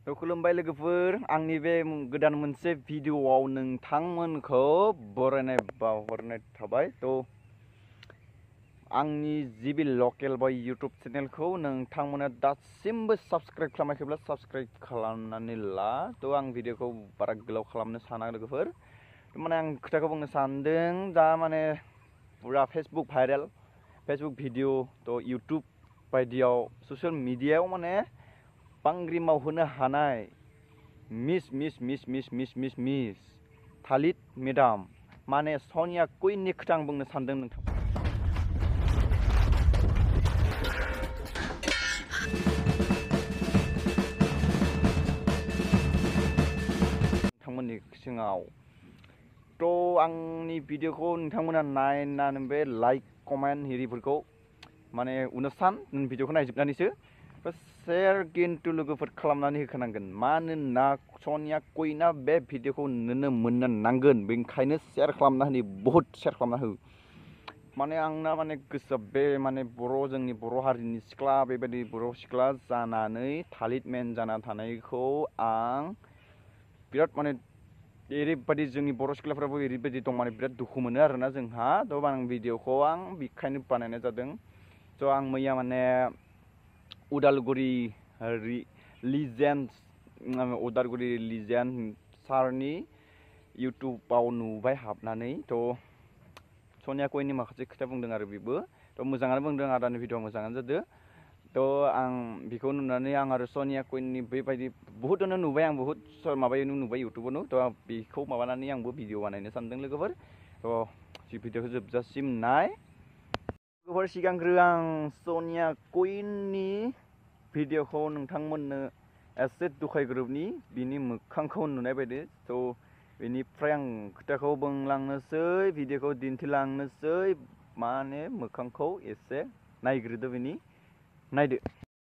खुलुमबाय लोगोफोर आंनि बे गोदान मोनसे भिडिअआव नोंथांमोनखौ बरायनाय बावहरनाय थाबाय आंनि जिबि लकेल बय यूट्यूब चेनेलखौ नोंथांमोना दासिमबो साबस्क्राइब खालामाखैब्ला साबस्क्राइब खालामनानै ला आं भिडिअखौ बारा गोलाव खालामनो साना लोगोफोर माने आं खोथाखौ बुंनो सानदों दा माने पुरा Facebook viral Facebook video YouTube बायदियाव ससियेल मिडियायाव माने बांग्रि मावहोनो हानाय मिस थालित मेदाम माने सनिया कुइननि खोथा आं बुंनो सानदों नोंथांमोननि सिङाव आंनि भिडिअखौ नोंथांमोना नायनानै बे लाइक कमेन्ट हिरिफोरखौ माने उनाव सान भिडिअखौ नायजोबनानैसो शेयर किन्तु लोगोफोर खालामनानै होखानांगोन मानोना सनिया कुइना बे भिडिअखौ नुनो मोननो नांगोन बेनिखायनो शेयर खालामना होनि बहुत शेयर खालामना हो माने आंना माने गोसो बे माने जोंनि बर' हारिनि सिख्ला बेबायदि बर' सिख्ला जानानै थालित मेन जाना थानायखौ आं बिराद माने ओरैबायदि जोंनि बर' सिख्लाफ्राबो ओरैबायदि दं माने बिराद दुखु मोनो आरोना जोंहा आं भिडिअखौ आं बेखायनो बानायनाय जादों आं मैया माने उदालगुरि लिजेन्ड सारनि यूट्यूबाव नुबाय हाबनानै सनिया कुइननि माखासे खोथा बुंदों आरो बेबो मोजाङानो बुंदों आदानि भिडिअ मोजाङानो जादों आं बेखौ नुनानै आं आरो सनिया कुइननि बेबायदि बहुतनो नुबाय आं बहुत माबायावनो नुबाय यूट्यूबावनो बेखौ माबानानै आंबो भिडिअ बानायनो सानदों लोगोफोर जि भिडिअखौ जोबजासिम नाय लोगोफोर सिगांग्रो आं सनिया कुइननि भिडिअखौ नोंथांमोननो एसे दुखायग्रोबनि बिनि मोखांखौ नुनाय बायदि बेनिफ्राय आं खोथाखौ बुंलांनोसै भिडिअखौ दिन्थिलांनोसै माने मोखांखौ एसे नायग्रोदो बिनि नायदो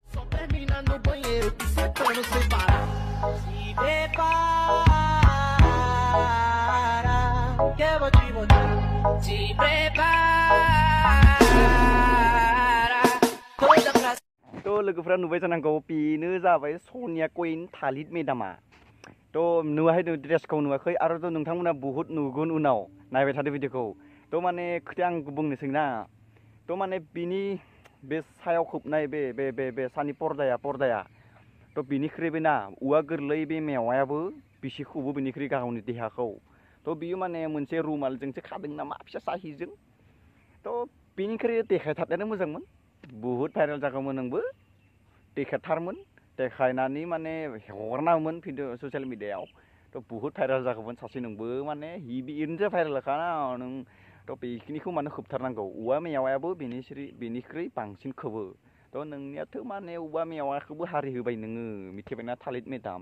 लोगोफोरा नुबाय जानांगौ बेनो जाबाय सनिया कुइन थालित मेदामा नुवाखै ड्रेसखौ नुवाखै आरो नोंथांमोना बहुत नुगोन उनाव नायबाय थादो भिडिअखौ माने खोथाया आं बुंनोसै ना माने बिनि बे सायाव खोबनाय बे सानि पर्दाया बिनिख्रुइबो ना औवा गोरलै बे मेवायाबो बिसि खोबो बिनिख्रुइ गावनि देहाखौ बियो माने मोनसे रुमालजोंसो खादों नामा फिसा साहिजों बिनिख्रुइ देखायथारनायानो मोजांमोन बहुत भाइरेल जागौमोन नोंबो देखायथारमोन देखायनानै माने हगारनामोन भिडिअ ससियेल मिडियायाव बहुत भाइरेल जागौमोन सासे नोंबो माने इरैनो भाइरेलखा नों बेखिनिखौ मानो खोबथारनांगौ औवा मेवायाबो बेनिख्रुइ बांसिन खोबो नोंनियाथ' माने औवा मेवाखौबो हारि होबाय नोङो मिथिबायना थालित मेदाम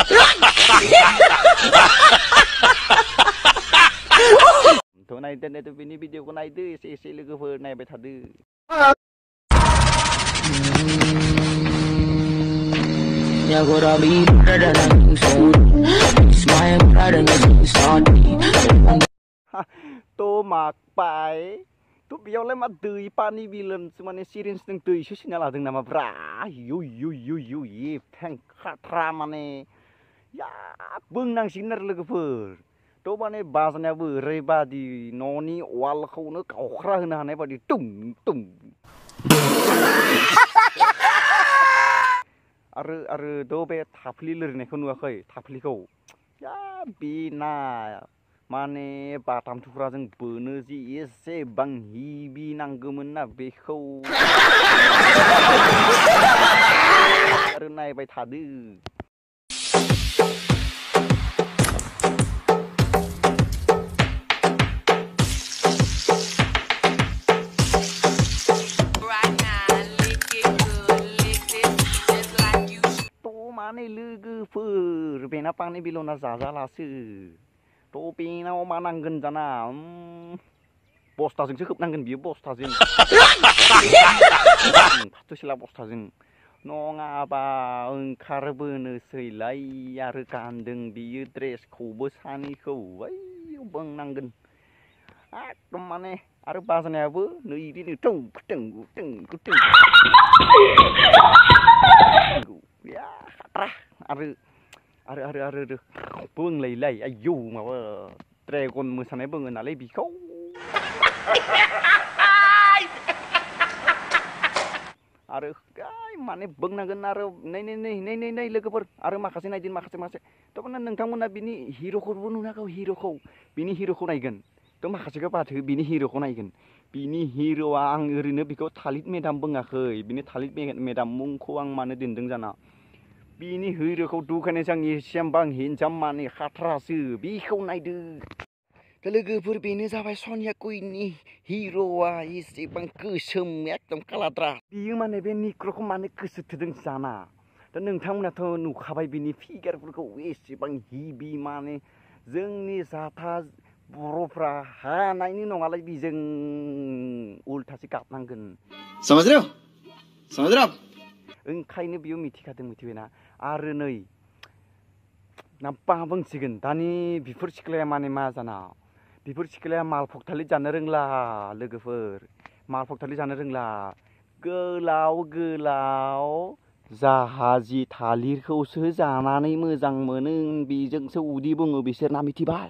नायदो बिनि भिडिअखौ नायदो एसे लोगोफोर नायबाय थादो माकबाय बेयावलाय मा दै पानि बिलोनसो माने सिरिन्सजों दैसो सिना लादों नामा ब्रा फेंखाथ्रा माने बुंनांसिगोन आरो लोगोफोर माने बाजानायाबो ओरैबादि न'नि वालखौनो गावख्रा होनो हानाय बादि टुम आरो बे थाफ्लि लिरनायखौ नुवाखै थाफ्लिखौ बेना माने बाथाम थुख्राजों बोनो जि एसेबां हिबि नांगौमोन ना बेखौ आरो नायबाय थादो माने लोगोफोर बेना पानि बिलना जाजालासो बेनाव मा नांगोन जाना बस्थाजोंसो खोबनांगोन बियो बस्थाजों फाथोसिला बस्थाजों नङाबा ओंखारबोनोसैलाय आरो गानदों बियो ड्रेसखौबो सानैखौ बुंनांगोन एकदम माने आरो बाजानायाबो नै ya khatra आरो बोंलायलाय आयौ माबा ड्रेगन मोसानाय बोङो नालाय बिखौ आरो माने बोंनांगोन आरो नै लोगोफोर आरो माखासे नायदिन माखासे थ' माने नोंथांमोना बिनि हिर'खौबो नुनांगौ बिनि हिर'खौ नायगोन थ' माखासेखौ बाथो बिनि हिर'खौ नायगोन बिनि हिर'आ आं ओरैनो बिखौ थालित मेदाम बुङाखै बिनि थालित मेदाम मुंखौ आं मानो दोनदों जाना बिनि हिर'खौ दुखायनायसो आं एसेबां हिनजाम माने खाथ्रासो बिखौ नायदो लोगोफोर बेनो जाबाय सनिया कुइननि हिर'आ एसेबां गोसोम एकदम कालाद्रा बियो माने बे निक्र'खौ माने गोसो थोदों जाना दा नोंथांमोनाथ' नुखाबाय बिनि फिगारफोरखौ एसेबां हिबि माने जोंनि जाथा बर'फ्रा हानायनि नङालाय बिजों उल्थासो गाबनांगोन समझ रहे हो ओंखायनो बियो मिथिबायना आरो नै नाब्बा बुंसिगोन दानि बिफोर सिख्लाया माने मा जाना बिफोर सिख्लाया मालफग थालिर जानो रोंला लोगोफोर मालफग थालिर जानो रोंला गोलाव जाहाजि थालिरखौसो जानानै मोजां मोनो बेजोंसो उदै बुङो बिसोरना मिथिबाय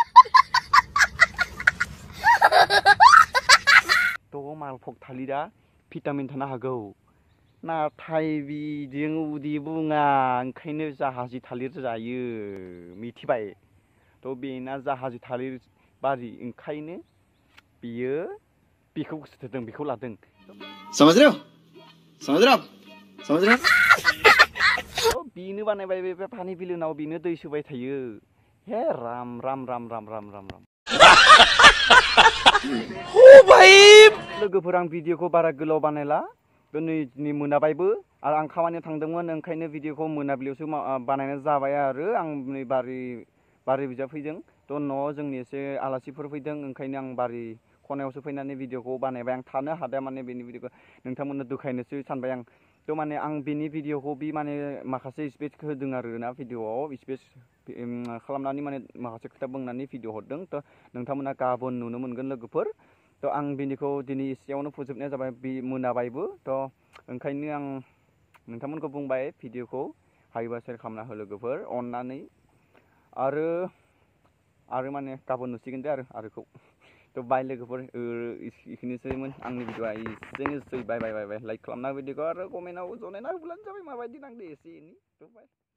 थ' मालफग थालिरा भिटामिन थानो हागौ नाथाय बिजों उदै बुङा ओंखायनो जाहाजि थालिर जायो मिथिबाय थ' बेना जाहाजि थालिर बारि ओंखायनो बियो बेखौ गोसो थोदों बेखौ लादों समझ रहे हो बिनो बानायबाय बे पानि बिलोनाव बिनो दै सोबाय थायो हे राम लोगोफोर आं भिडिअखौ बारा गोलाव बानायला दिनै मोनाबायबो आरो आं खामानियाव थांदोंमोन ओंखायनो भिडिअखौ मोनाबिलियावसो बानायनाय जाबाय आरो आं नै बारि बिजाब फैदों थ' न'आव जोंनि एसे आलासिफोर फैदों ओंखायनो आं बारि खनायावसो फैनानै भिडिअखौ बानायबाय आं थानो हादों माने बेनि भिडिअखौ नोंथांमोननो दुखायनोसो सानबाय आं थ' माने आं बेनि भिडिअखौ माने माखासे स्पेस होदों आरोना भिडिअआव स्पेस खालामनानै माने माखासे खोथा बुंनानै भिडिअ हरदों थ' नोंथांमोना गाबोन नुनो मोनगोन लोगोफोर थ' आं बेनिखौ दिनै एसेयावनो फोजोबनाया जाबाय मोनाबायबो थ' ओंखायनो आं नोंथांमोनखौ बुंबाय भिडिअखौ हायोबा शेयार खालामना हो लोगोफोर अननानै आरो माने गाबोन नुसिगोन दे आरोखौ थ' बाय लोगोफोर इखिनिसैमोन आंनि भिडिअआ एसेनोसै बाय लाइक खालामना भिडिअखौ आरो कमेन्टआव जनायना होब्लानो जाबाय माबायदि नांदो एसे एनै थ' बाय